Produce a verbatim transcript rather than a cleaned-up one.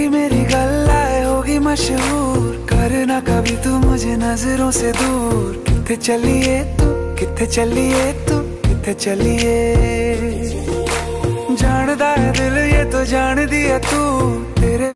तेरी मेरी गल्लाए होगी मशहूर, करना कभी तू मुझे नजरों से दूर। किथे चलिए तू, किथे चलिए तू, किथे चलिए। जानदा है दिल ये तो जान दिया तू, तेरे